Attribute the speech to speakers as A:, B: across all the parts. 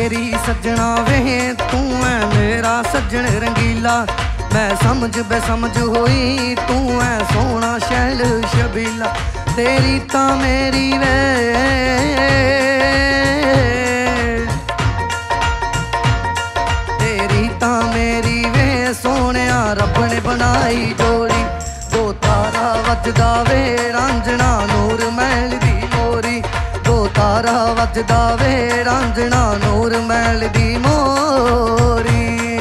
A: तेरी सजना वे तू है मेरा सज्जन रंगीला, मैं समझ बेसमझ होई तू है सोना शैल शबीला। तेरी ता मेरी वे तेरी ता मेरी वे सोनिया रब ने बनाई जोड़ी। दो तारा वजदा वे रांझना नूर महल दी मोरी, दो तारा वजदा वे रांझना नूर महल दी मोरी।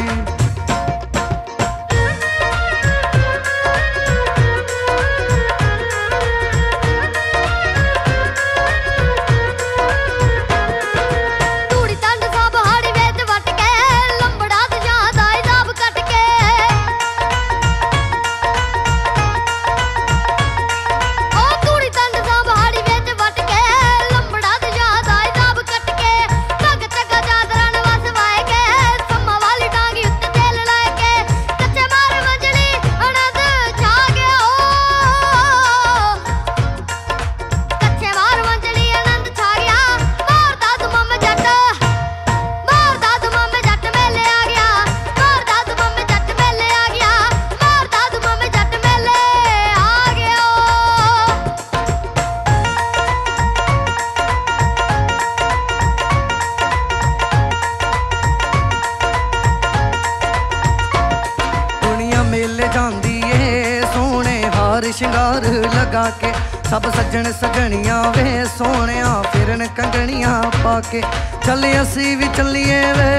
A: शिंगार लगा के सब सज्जन सजनिया वे सोनिया फिरन कंगनियां पाके। चल असी भी चलिए वे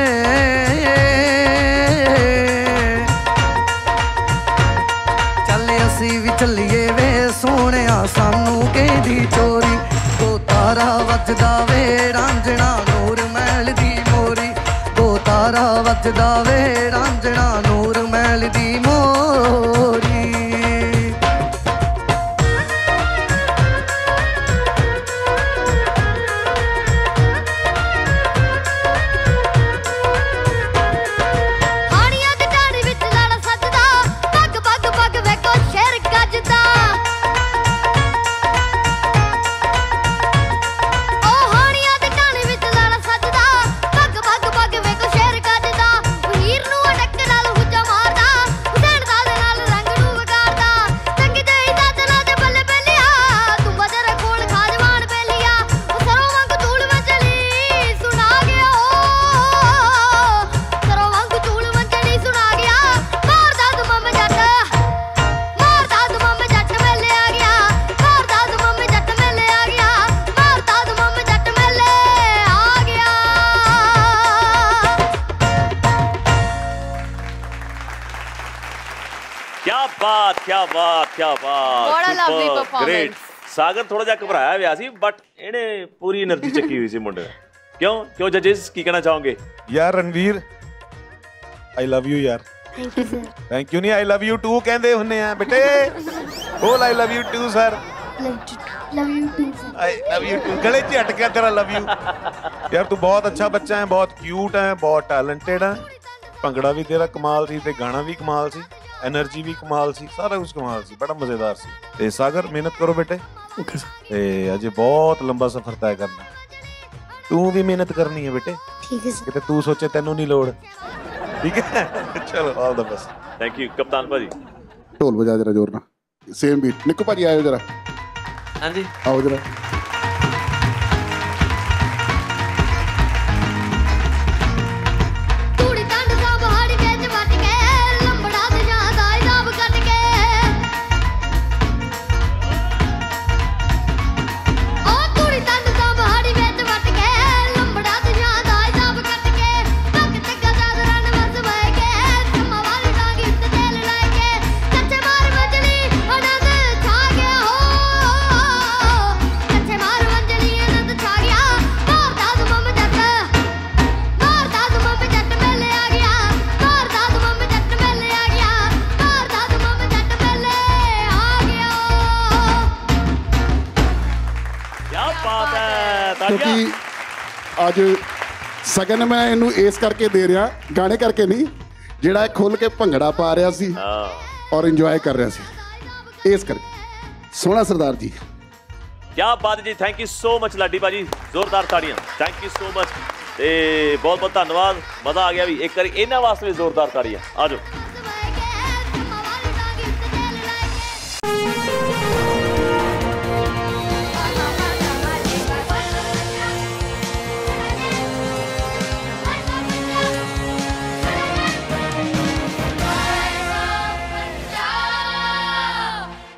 A: चल असी भी चलिए वे सोनिया सानू कहदी चोरी। दो तारा वजदा वे रांझना नूर महल दी मोरी, दो तारा वजदा वे रांझना नूर महल दी मोरी।
B: क्या बात क्या बात, ग्रेट। सागर थोड़ा जा घबराया हुआ सी बट इहने पूरी एनर्जी चकी हुई सी मुंडे। क्यों क्यों जजेस की कहना चाहोगे?
C: यार रणवीर आई लव यू यार।
D: Thank you sir.
C: Thank you नहीं आई लव यू टू कहंदे हुन्ने आ बेटे। बोल I love you too sir.
D: Love you too sir.
C: I love you too गले च अटका तेरा लव यू। यार तू बहुत अच्छा बच्चा है, बहुत क्यूट है, बहुत टैलेंटेड है। भंगड़ा भी तेरा कमाल सी ते गाना भी कमाल सी, एनर्जी भी कमाल सी, सारा कुछ कमाल सी, बड़ा मजेदार सी। ते सागर मेहनत करो बेटे।
E: Okay sir.
C: ते अजे बहुत लंबा सफर तय करना, तू भी मेहनत करनी है बेटे।
D: ठीक है सर।
C: किते तू सोचे तेनू नहीं लोड़, ठीक है? चलो all the best.
B: Thank you कप्तान भाजी।
F: ढोल बजा जरा जोर ना, सेम बीट। निक्कू भाजी आयो जरा।
G: हाँ जी
F: आओ जरा। क्योंकि आज सगन मैं इनू इस करके दे रहा, गाने करके नहीं, जिहड़ा खुल के भंगड़ा पा रहा सी और इंजॉय कर रहा सी, इस करके। सोहना सरदार जी,
B: क्या बात है जी। Thank you so much Laddi भाजी, जोरदार ताड़ियां। Thank you so much. ਤੇ ਬਹੁਤ ਬਹੁਤ ਧੰਨਵਾਦ, ਮਜ਼ਾ ਆ ਗਿਆ ਵੀ। ਇੱਕ ਵਾਰੀ ਇਹਨਾਂ ਵਾਸਤੇ ਵੀ ਜ਼ੋਰਦਾਰ ਤਾੜੀਆਂ। ਆ ਜਾਓ।